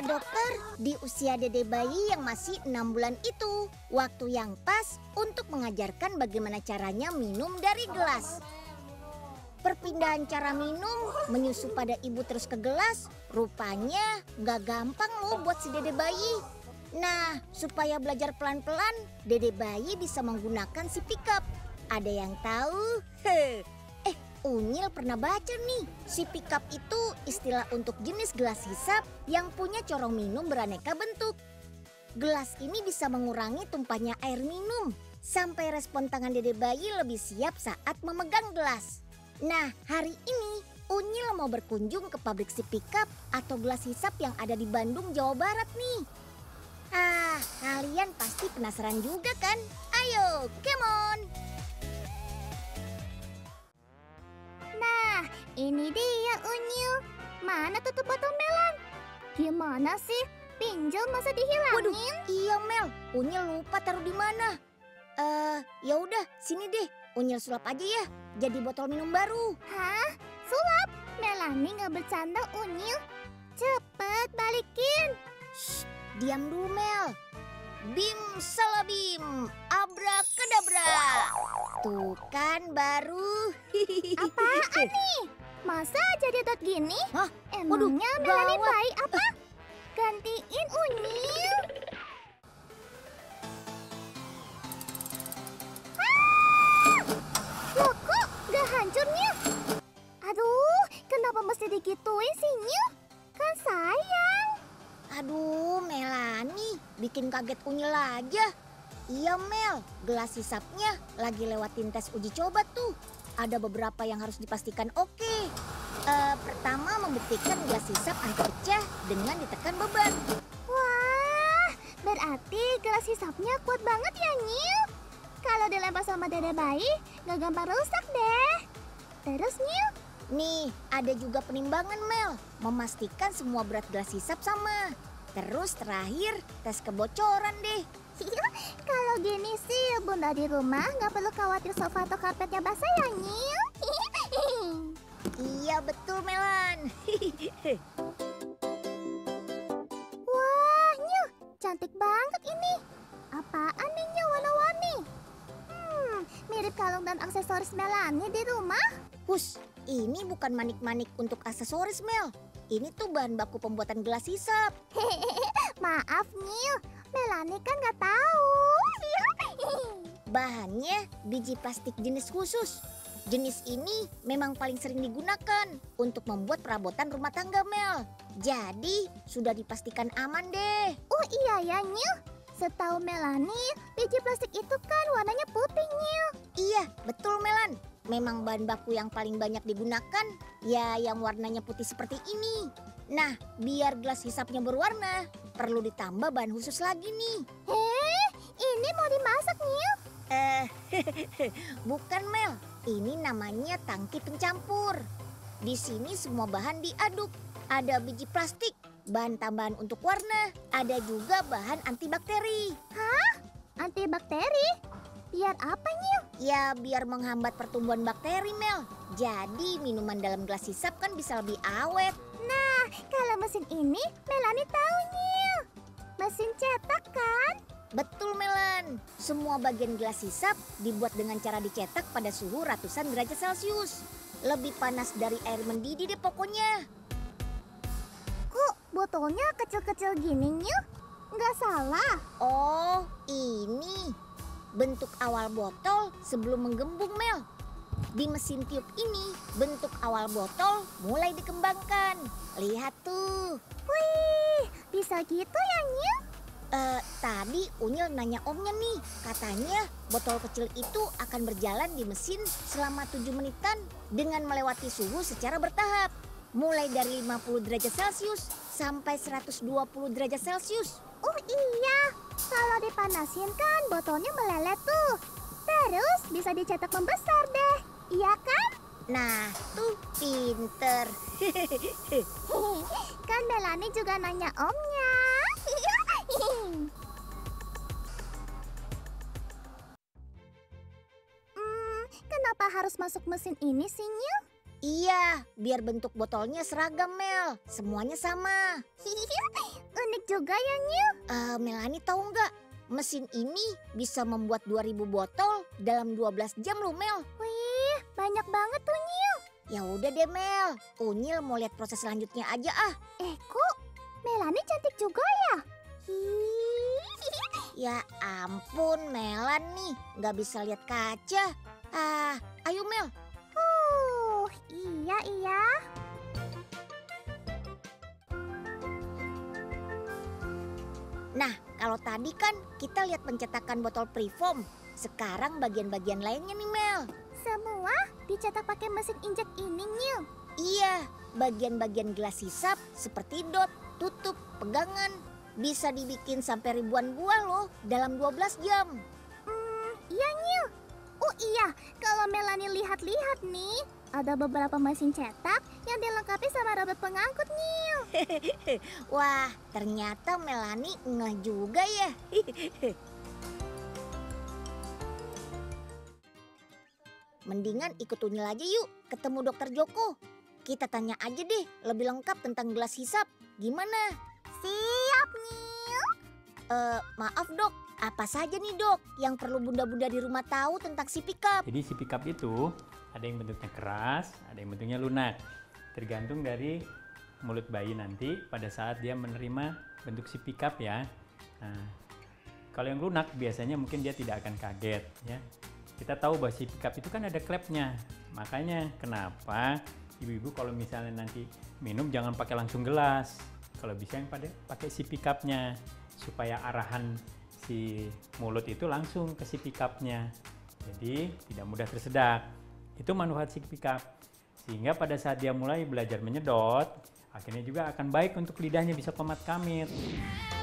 dokter, di usia dede bayi yang masih 6 bulan itu, waktu yang pas untuk mengajarkan bagaimana caranya minum dari gelas. Perpindahan cara minum, menyusu pada ibu terus ke gelas, rupanya gak gampang loh buat si dede bayi. Nah, supaya belajar pelan-pelan, dede bayi bisa menggunakan si pickup. Ada yang tahu? Unyil pernah baca nih, si pickup itu istilah untuk jenis gelas hisap yang punya corong minum beraneka bentuk. Gelas ini bisa mengurangi tumpahnya air minum, sampai respon tangan dede bayi lebih siap saat memegang gelas. Nah, hari ini Unyil mau berkunjung ke pabrik si pickup atau gelas hisap yang ada di Bandung, Jawa Barat nih. Kalian pasti penasaran juga kan? Ayo, come on! Nah, ini dia Unyil. Mana tutup botol melon? Gimana sih? Pinjol masa dihilangin? Waduh, iya Mel. Unyil lupa taruh di mana. Ya udah, sini deh. Unyil sulap aja ya, jadi botol minum baru. Hah? Sulap? Melani nggak bercanda, Unyil. Cepet balikin. Shh, diam dulu Mel. Bim salabim, abrakadabra. Tuh kan baru. Apaan nih? Masa jadi dot gini? Hah? Emangnya Waduh, Melani gawat. baik apa? Gantiin Unyil. Loh kok gak hancurnya? Aduh, kenapa mesti digituin sih, Nyil? Kan sayang. Aduh, Melani, bikin kaget Unyil aja. Iya Mel, gelas hisapnya lagi lewatin tes uji coba tuh. Ada beberapa yang harus dipastikan oke. Pertama, membuktikan gelas hisap anti pecah dengan ditekan beban. Wah, berarti gelas hisapnya kuat banget ya, Nyil. Kalau dilempar sama dede bayi, gak gampang rusak deh. Terus, Nyil? Nih, ada juga penimbangan Mel, memastikan semua berat gelas hisap sama. Terus terakhir, tes kebocoran deh. Kalau gini sih, bunda di rumah gak perlu khawatir sofa atau karpetnya basah ya, Nyil. Iya betul Melan. Wah, Nyil, cantik banget ini. Apaan nih, Nyil, warna-warni? Mirip kalung dan aksesoris Melani di rumah. Hus, ini bukan manik-manik untuk aksesoris Mel. Ini tuh bahan baku pembuatan gelas hisap. Maaf, Nyil, Melani kan gak tahu. Bahannya biji plastik jenis khusus. Jenis ini memang paling sering digunakan untuk membuat perabotan rumah tangga Mel. Jadi sudah dipastikan aman deh. Oh iya ya, Nyil. Setahu Melani, biji plastik itu kan warnanya putih, Nyil. Iya, betul Melan. Memang bahan baku yang paling banyak digunakan ya yang warnanya putih seperti ini. Nah, biar gelas hisapnya berwarna, perlu ditambah bahan khusus lagi nih. Ini mau dimasak, Nyil? Bukan Mel, ini namanya tangki pencampur. Di sini semua bahan diaduk. Ada biji plastik, bahan tambahan untuk warna, ada juga bahan antibakteri. Hah? Antibakteri? Biar apa, Nyil? Ya biar menghambat pertumbuhan bakteri Mel. Jadi minuman dalam gelas hisap kan bisa lebih awet. Nah, kalau mesin ini Melani tahu, Nyil. Mesin cetak kan? Betul Melan, semua bagian gelas hisap dibuat dengan cara dicetak pada suhu ratusan derajat Celcius. Lebih panas dari air mendidih deh pokoknya. Kok botolnya kecil-kecil gini, Nyil? Nggak salah. Oh, ini bentuk awal botol sebelum menggembung Mel. Di mesin tiup ini, bentuk awal botol mulai dikembangkan. Lihat tuh. Wih, bisa gitu ya, Nyil? Tadi Unyil nanya omnya nih. Katanya botol kecil itu akan berjalan di mesin selama 7 menitan dengan melewati suhu secara bertahap. Mulai dari 50 derajat Celcius sampai 120 derajat Celcius. Oh iya, kalau dipanasin kan botolnya meleleh tuh. Terus bisa dicetak membesar deh, iya kan? Nah, tuh pinter. Kan Melani juga nanya omnya. Kenapa harus masuk mesin ini sih, Nyil? Iya, biar bentuk botolnya seragam Mel. Semuanya sama. Unik juga ya, Nyu. Melani tahu nggak? Mesin ini bisa membuat 2000 botol dalam 12 jam loh, Mel. Wih, banyak banget tuh, Nyu. Ya udah deh, Mel. Unyil mau lihat proses selanjutnya aja ah. Kok Melani cantik juga ya? Ya ampun, Melan nih. Nggak bisa lihat kaca. Ayo Mel. Iya. Nah, kalau tadi kan kita lihat pencetakan botol preform. Sekarang bagian-bagian lainnya nih, Mel. Semua dicetak pakai mesin injek ini, Nyu. Iya, bagian-bagian gelas hisap seperti dot, tutup, pegangan. Bisa dibikin sampai ribuan buah loh dalam 12 jam. Iya, Nyu. Oh iya, kalau Melani lihat-lihat nih, ada beberapa mesin cetak yang dilengkapi sama robot pengangkut, Nyu. Wah, ternyata Melani ngeh juga ya. Mendingan ikut Unyil aja yuk, ketemu Dokter Joko. Kita tanya aja deh lebih lengkap tentang gelas hisap. Gimana? Siap, Nyu. Maaf dok, apa saja nih dok yang perlu bunda-bunda di rumah tahu tentang sipi cup? Jadi sipi cup itu ada yang bentuknya keras, ada yang bentuknya lunak. Tergantung dari mulut bayi nanti pada saat dia menerima bentuk sipi cup ya. Nah, kalau yang lunak biasanya mungkin dia tidak akan kaget ya. Kita tahu bahwa sipi cup itu kan ada klepnya. Makanya kenapa ibu-ibu kalau misalnya nanti minum jangan pakai langsung gelas. Kalau bisa yang pakai sipi cup-nya supaya arahan si mulut itu langsung ke sipi cup-nya. Jadi tidak mudah tersedak. Itu manfaat sipi cup. Sehingga pada saat dia mulai belajar menyedot, akhirnya juga akan baik untuk lidahnya bisa komat kamit.